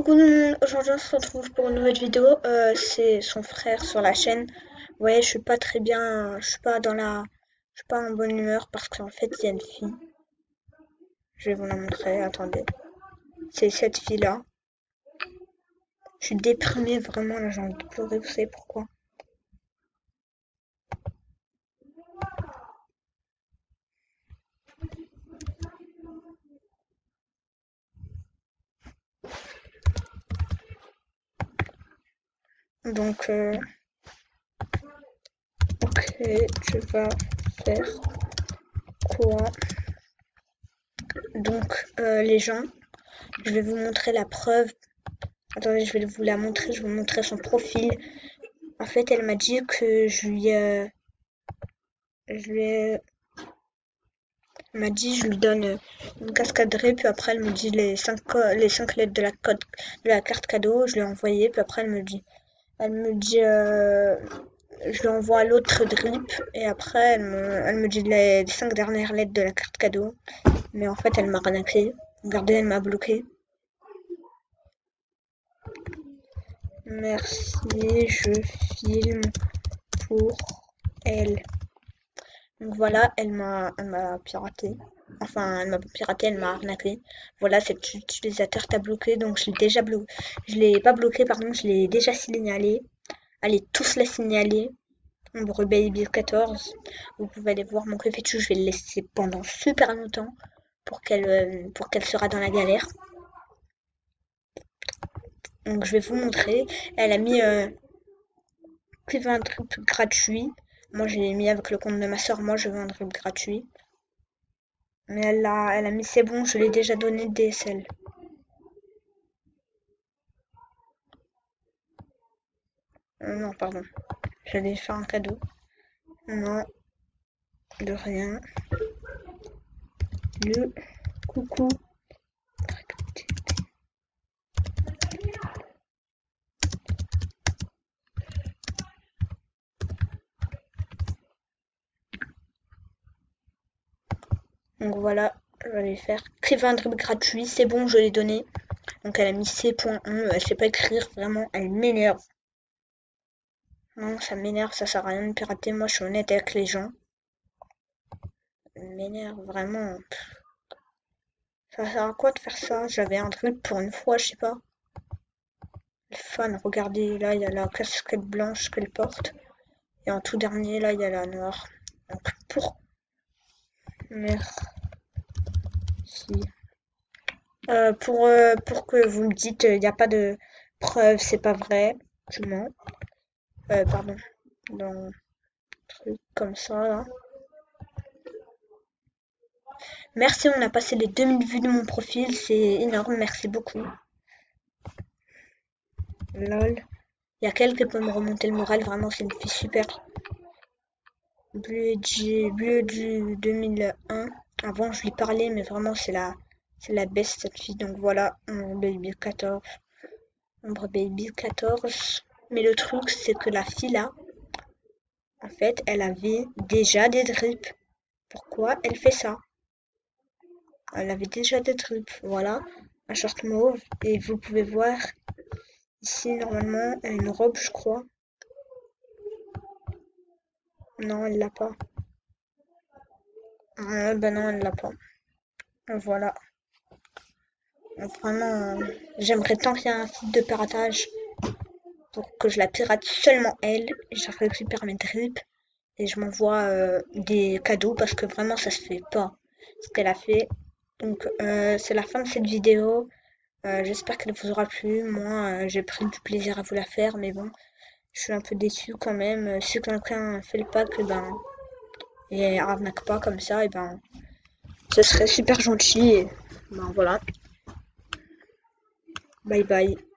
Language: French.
Coucou tout le monde, aujourd'hui on se retrouve pour une nouvelle vidéo, c'est son frère sur la chaîne. Ouais, je suis pas très bien, je suis pas en bonne humeur parce qu'en fait il y a une fille, je vais vous la montrer, attendez. C'est cette fille-là, je suis déprimée vraiment, là j'ai envie de pleurer, vous savez pourquoi? Donc, ok, tu vas faire quoi? Donc, les gens, je vais vous montrer la preuve. Attendez, je vais vous la montrer, je vais vous montrer son profil. En fait, elle m'a dit que je lui ai, elle m'a dit je lui donne une cascaderie, puis après elle me dit les cinq lettres de la carte cadeau, je lui ai envoyé, puis après elle me dit je lui envoie l'autre drip, et après elle me dit les cinq dernières lettres de la carte cadeau, mais en fait elle m'a arnaqué. Regardez, elle m'a bloqué. Merci, je filme pour elle. Donc voilà, elle m'a piraté. Enfin, elle m'a pas piraté, elle m'a arnaqué. Voilà, cet utilisateur t'a bloqué, donc je l'ai déjà bloqué. Je l'ai pas bloqué, pardon, je l'ai déjà signalé. Allez tous la signaler. Ombre Baby 14. Vous pouvez aller voir mon Cafétu, je vais le laisser pendant super longtemps pour qu'elle sera dans la galère. Donc je vais vous montrer. Elle a mis plus 20 trucs gratuits. Moi j'ai mis avec le compte de ma soeur, moi je veux un truc gratuit. Mais elle a mis c'est bon, je l'ai déjà donné de DSL. Non, pardon. J'allais faire un cadeau. Non, de rien. Le coucou. Donc voilà, je vais aller faire. Écrivez un drip gratuit, c'est bon, je l'ai donné. Donc elle a mis C.1, elle sait pas écrire, vraiment, elle m'énerve. Non, ça m'énerve, ça sert à rien de pirater, moi je suis honnête avec les gens. Elle m'énerve, vraiment. Ça sert à quoi de faire ça? J'avais un drip pour une fois, je sais pas. Le fan, regardez, là il y a la casquette blanche qu'elle porte. Et en tout dernier, là il y a la noire. Donc merci. Pour que vous me dites, il n'y a pas de preuve, c'est pas vrai. Tu mens. Pardon. Dans un truc comme ça, là. Merci, on a passé les 2000 vues de mon profil, c'est énorme, merci beaucoup. Lol. Il y a quelqu'un qui peut me remonter le moral, vraiment, c'est une fille super. Bleu du 2001. Avant, je lui parlais, mais vraiment, c'est la best, cette fille. Donc voilà, Baby 14. Ombre Baby 14. Mais le truc, c'est que la fille là, en fait, elle avait déjà des drips. Pourquoi elle fait ça? Elle avait déjà des drips. Voilà, un short mauve. Et vous pouvez voir ici, normalement, elle a une robe, je crois. Non, elle l'a pas. Ben non, elle l'a pas. Voilà. Donc vraiment, j'aimerais tant qu'il y ait un site de piratage pour que je la pirate seulement elle. Et je récupère mes drips et je m'envoie des cadeaux parce que vraiment ça se fait pas ce qu'elle a fait. Donc c'est la fin de cette vidéo. J'espère qu'elle vous aura plu. Moi j'ai pris du plaisir à vous la faire, mais bon, je suis un peu déçue quand même. Si quelqu'un fait le pack, et arnaque pas comme ça, et ben ce serait super gentil. Et ben voilà. Bye bye.